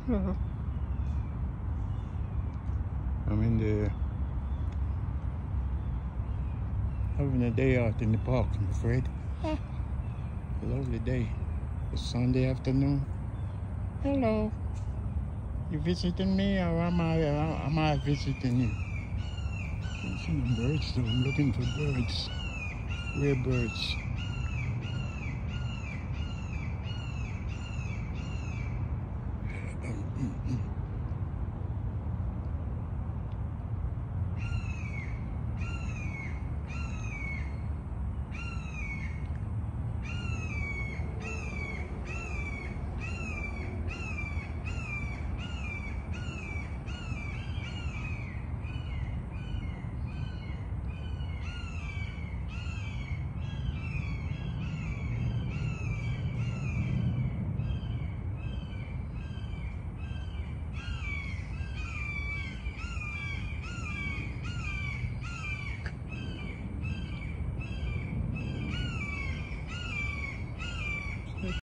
I'm in the having a day out in the park, I'm afraid. A lovely day. It's Sunday afternoon. Hello. You visiting me or am I visiting you? I'm seeing birds though. I'm looking for birds. Rare birds.